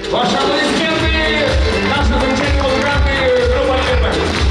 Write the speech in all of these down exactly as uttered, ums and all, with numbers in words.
Ваши аплодисменты, наши замечательные музыканты, группа Липа.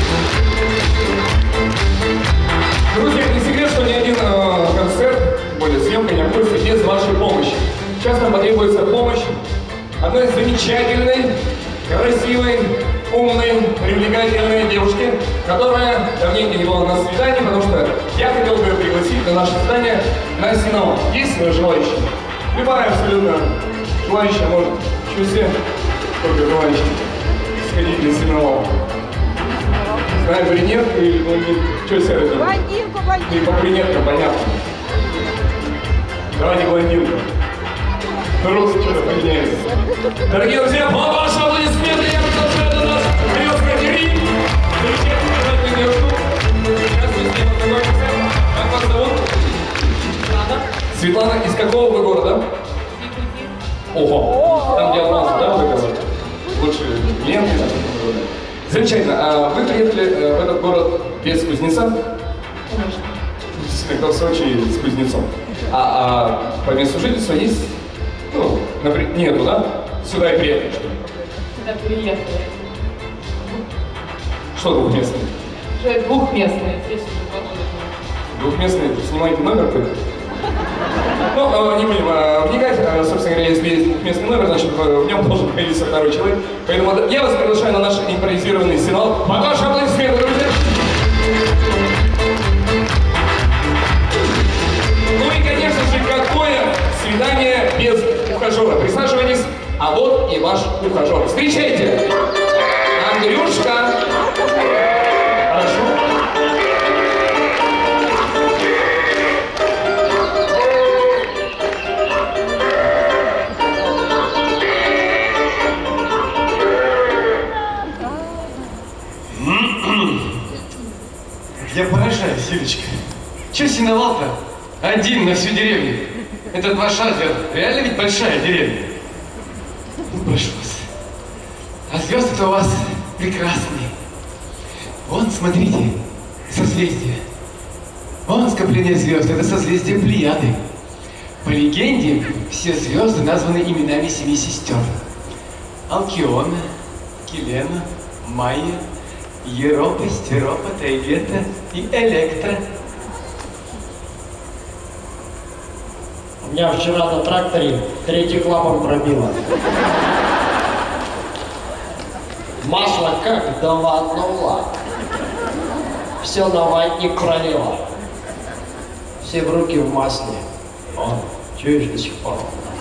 Друзья, не секрет, что ни один э, концерт, тем более съемка, не обходится без вашей помощи. Сейчас нам потребуется помощь одной замечательной, красивой, умной, привлекательной девушки, которая давненько не была на свидании, потому что я хотел бы ее пригласить на наше свидание на Синау. Есть желающие? Любая абсолютно желающая может. Чуть все, только желающие сходить на Синау. Знаю, брюнетку или блондинку? Что себе это? Блондинку, блондинку. И по брюнеткам, понятно. Давайте блондинку. Рост что-то поменяется. Дорогие друзья, по вашим аплодисменты я продолжаю до нас Березка Терри. Замечательную желательную девушку. Здравствуйте, с кем познакомимся. Как вас зовут? Светлана. Светлана, из какого вы города? Ого, там где алмазы, да, вы говорите? Лучше ленты, там, замечательно. А вы приехали в этот город без кузнеца? Конечно. Когда в Сочи с кузнецом. А, а по месту жительства есть? Ну, например, нету, да? Сюда и приехали, что ли? Сюда приехали. Что двухместный? Уже двухместные, здесь уже подходит. Двухместный, снимаете номер какой-то? Ну, не будем а, вникать, а, собственно говоря, если есть двухместный номер, значит, в нем должен появиться второй человек. Поэтому я вас приглашаю на наш импровизированный финал. Ваши аплодисменты, друзья! Ну и, конечно же, какое свидание без ухажера. Присаживайтесь, а вот и ваш ухажер. Встречайте! Андрюшка! Хорошо. Я поражаюсь, Юлечка. Че синовал-то? Один на всю деревню. Это два шазера. Реально ведь большая деревня. Ну, прошу вас. А звезды-то у вас прекрасные. Вон, смотрите, созвездие. Вон скопление звезд. Это созвездие Плеяды. По легенде, все звезды названы именами семи сестер. Алкиона, Килена, Майя, Европа, Стеропа, Тайгета и Электра. У меня вчера на тракторе третий клапан пробило. Масло как давануло. Все на ватник пролило. Все в руки в масле. О, чуешь до сих пор.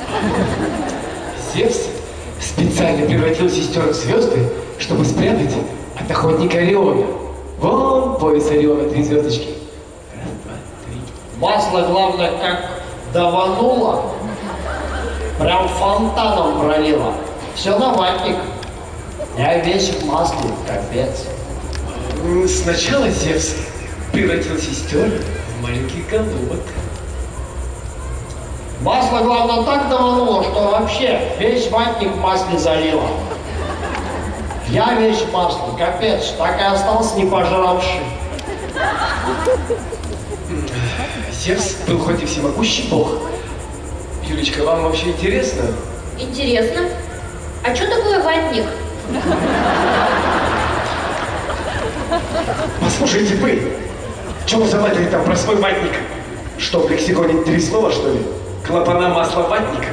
Зевс специально превратил сестер в звезды, чтобы спрятать от охотника Ориона. Вон пояс Ориона, три звездочки. Раз, два, три. Масло, главное, как давануло, прям фонтаном пролило. Все на ватник. Я весь в масле, капец. Сначала Зевс превратил сестер в маленьких голубок. Масло, главное, так давануло, что вообще весь ватник в масле залило. Я весь в масле, капец, так и остался не пожравший. Зевс был хоть и всемогущий бог. Юлечка, вам вообще интересно? Интересно. А что такое ватник? Послушайте вы, что вы завалили там про свой ватник? Что, в лексиконе три слова, что ли? Клапана масла ватника?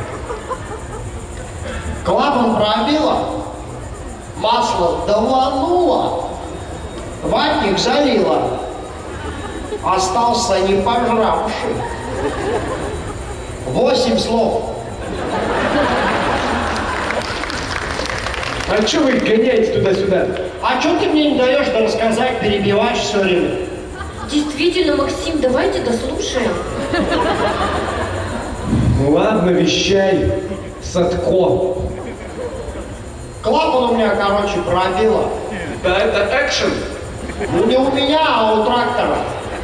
Клапан пробило, масло давануло, ватник залило, остался не пожравший. Восемь слов. А что вы их гоняете туда-сюда? А что ты мне не даешь да рассказать, перебиваешь все время? Действительно, Максим, давайте дослушаем. Ну ладно, вещай, Садко. Клапан у меня, короче, пробило. Да, это экшен. Ну не у меня, а у трактора.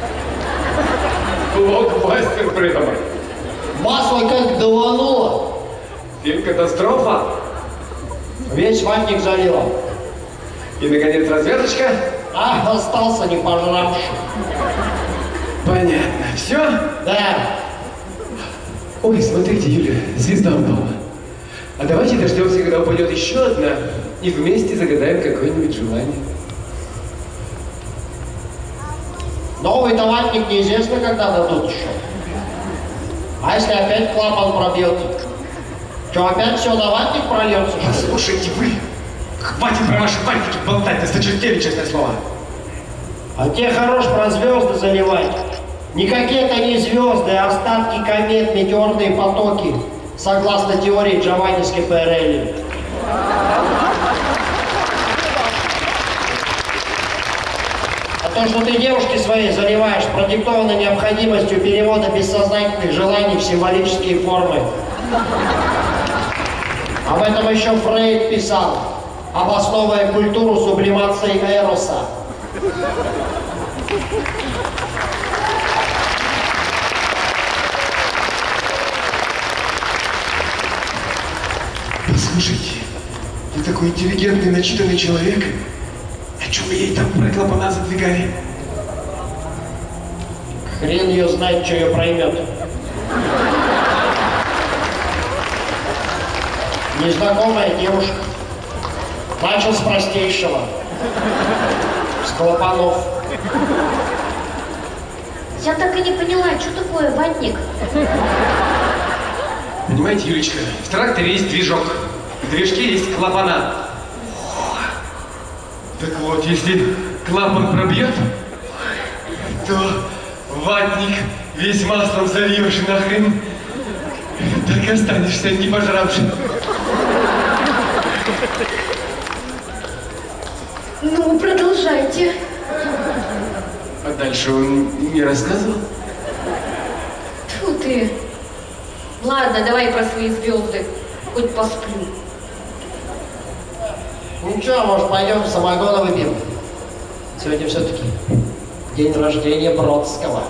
Блокбастер придумал. Масло как давануло. Фильм «Катастрофа». Весь ватник залило. И, наконец, разведочка. А, остался не пожравший. Понятно. Все? Да. Ой, смотрите, Юля, звезда упала. А давайте дождемся, когда упадет еще одна, и вместе загадаем какое-нибудь желание. Новый-то ватник неизвестно, когда дадут еще. А если опять клапан пробьет? Что, опять все на ватник прольется? Послушайте вы, хватит про ваши ватники болтать, осточертели, честное слово. А те хорош про звезды заливать. Никакие это не звезды, а остатки комет, метеорные потоки, согласно теории Джованни Скипарелли. А то, что ты девушке своей заливаешь, продиктовано необходимостью перевода бессознательных желаний в символические формы. Об этом еще Фрейд писал, обосновывая культуру сублимацией эроса. Послушайте, вы такой интеллигентный, начитанный человек. А что вы ей там про клапана задвигали? Хрен ее знает, что ее проймет. Незнакомая девушка. Начал с простейшего. С клапанов. Я так и не поняла, что такое ватник? Понимаете, Юлечка, в тракторе есть движок, в движке есть клапана. Так вот, если клапан пробьет, то ватник весь маслом зальешь и нахрен, так и останешься не пожравшим. Ну, продолжайте. А дальше он не рассказывал? Тьфу ты. Ладно, давай про свои звезды. Хоть посплю. Ну что, может, пойдем самогона выпьем? Сегодня все-таки день рождения Бродского.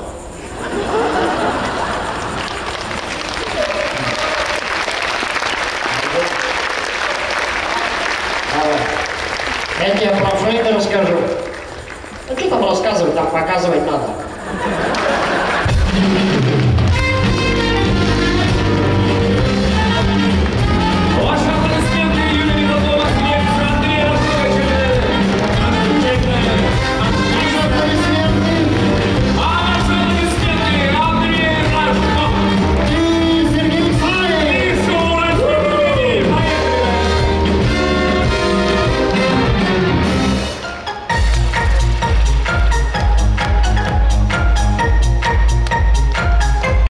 Давай. Я тебе про Фрейда расскажу. Ну что там рассказывать, там показывать надо.